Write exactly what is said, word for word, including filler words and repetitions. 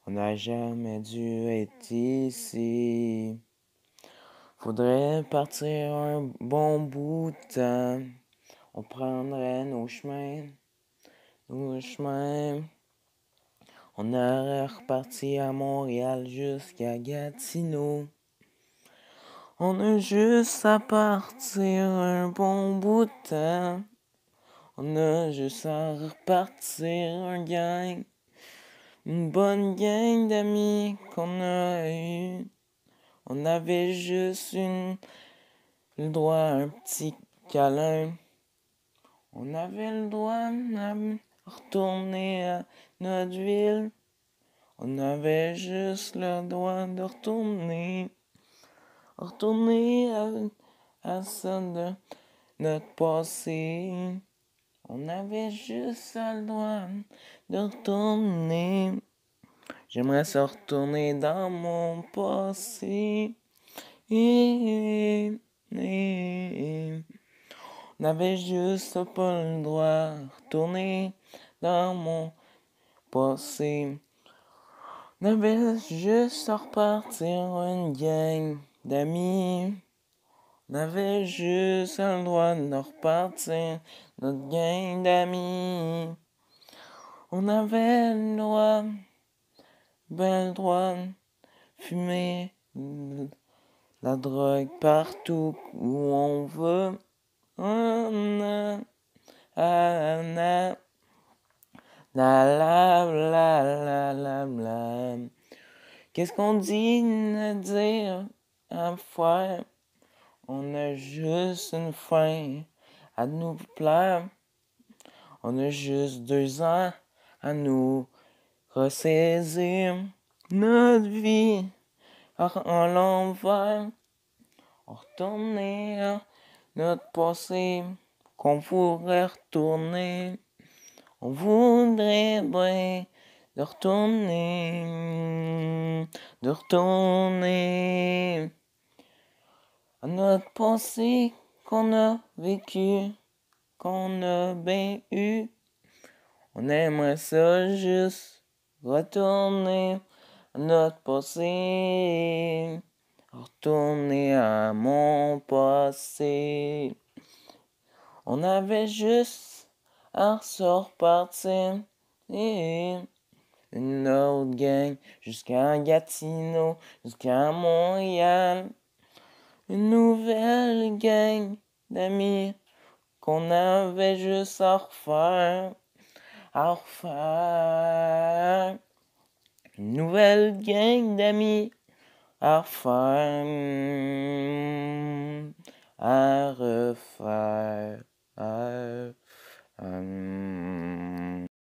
On n'a jamais dû être ici. Faudrait partir un bon bout de temps. On prendrait nos chemins, nos chemins. On aurait reparti à Montréal jusqu'à Gatineau. On a juste à partir un bon bout de temps. On a juste à repartir un gang. Une bonne gang d'amis qu'on a eu. On avait juste une, le droit à un petit câlin. On avait le droit de retourner à notre ville. On avait juste le droit de retourner. Retourner à, à ça de notre passé. On avait juste le droit de retourner. J'aimerais se retourner dans mon passé. Et, et, et. On avait juste pas le droit de retourner dans mon passé. On avait juste à repartir une gang d'amis. On avait juste le droit de repartir notre gang d'amis. On avait le droit, ben le droit de fumer la drogue partout où on veut. Oh, na, ah, na, la, la, la, la, la, la. Qu'est-ce qu'on dit à dire, à faire? On a juste une fin à nous plaire. On a juste deux ans à nous ressaisir notre vie en l'envers. On retourner à notre passé qu'on pourrait retourner. On voudrait bien de retourner, de retourner à notre passé qu'on a vécu, qu'on a bien eu. On aimerait ça juste retourner à notre passé, retourner à mon passé. On avait juste à se repartir et une autre gang jusqu'à Gatineau, jusqu'à Montréal. Une nouvelle gang d'amis qu'on avait juste à refaire, à refaire. Une nouvelle gang d'amis à refaire, à refaire.